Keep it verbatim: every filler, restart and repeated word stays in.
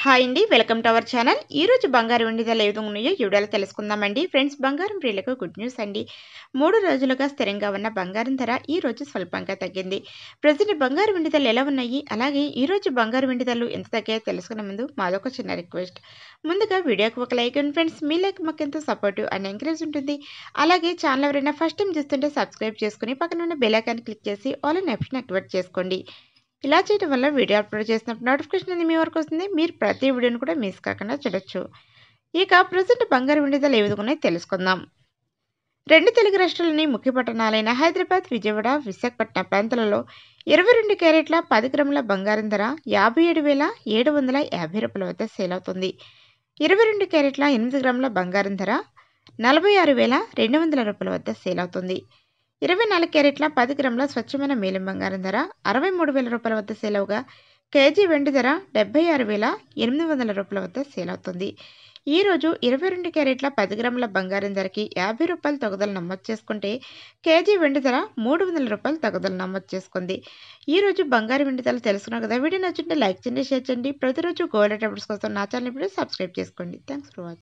Hi అండి, welcome to our channel. ఈ రోజు బంగారం వెండి ధరలు ఏ విధంగా ఉన్నాయో ఈ వీడియోలో తెలుసుకుందామండి. ఫ్రెండ్స్, బంగారం ప్రియులకు గుడ్ న్యూస్ అండి. మూడు రోజులుగా స్థిరంగా ఉన్న బంగారం ధర ఈ రోజు స్వల్పంగా తగ్గింది. ప్రజెంట్ బంగారం వెండి ధరలు ఎలా ఉన్నాయి, అలాగే ఈ రోజు బంగారం వెండి ధరలు ఎంత తగ్గాయో తెలుసుకునే ముందు మాదొక చిన్న రిక్వెస్ట్. ముందుగా వీడియోకి ఒక లైక్ అండ్ ఫ్రెండ్స్, మీ లైక్ మాకు ఎంతో సపోర్టివ్ అండ్ ఎంకరేజ్ ఉంటుంది. అలాగే ఛానల్ ఎవరైనా ఫస్ట్ టైం చూస్తుంటే సబ్స్క్రైబ్ చేసుకుని పక్కన ఉన్న బెల్ ఐకాన్ క్లిక్ చేసి ఆల్ అనే ఆప్షన్ యాక్టివేట్ చేసుకోండి. ఇలా చేయడం వల్ల వీడియో అప్లోడ్ చేసినప్పుడు నోటిఫికేషన్ అనేది మీ వరకు వస్తుంది. మీరు ప్రతి వీడియోని కూడా మిస్ కాకుండా చూడొచ్చు. ఇక ప్రజెంట్ బంగారు వెండి ధరలు ఏ విధంగా ఉన్నాయో తెలుసుకుందాం. రెండు తెలుగు రాష్ట్రాల్లోని ముఖ్య పట్టణాలైన హైదరాబాద్, విజయవాడ, విశాఖపట్నం ప్రాంతాలలో ఇరవై రెండు క్యారెట్ల పది గ్రాముల బంగారం ధర యాభై ఏడు వేల ఏడు వందల యాభై రూపాయల వద్ద సేల్ అవుతుంది. ఇరవై రెండు క్యారెట్ల ఎనిమిది గ్రాముల బంగారం ధర నలభై ఆరు వేల రెండు వందల రూపాయల వద్ద సేల్ అవుతుంది. ఇరవై నాలుగు క్యారెట్ల పది గ్రాముల స్వచ్ఛమైన మేలిం బంగారం ధర అరవై మూడు వేల రూపాయల వద్ద సేల్ అవగా, కేజీ వెండి ధర డెబ్బై ఆరు వేల ఎనిమిది వందల రూపాయల వద్ద సేల్ అవుతుంది. ఈరోజు ఇరవై రెండు క్యారెట్ల పది గ్రాముల బంగారం ధరకి యాభై రూపాయలు తగుదల నమోదు చేసుకుంటే, కేజీ వెండి ధర మూడు వందల రూపాయలు తగుదల నమోదు చేసుకుంది. ఈరోజు బంగారు వెండి ధరలు తెలుసుకున్నారు కదా. వీడియో నచ్చుంటే లైక్ చేయండి, షేర్ చేయండి. ప్రతిరోజు గోల్డ్ అప్డేట్స్ కోసం నా ఛానల్ ఇప్పుడు సబ్స్క్రైబ్ చేసుకోండి. Thanks for watching.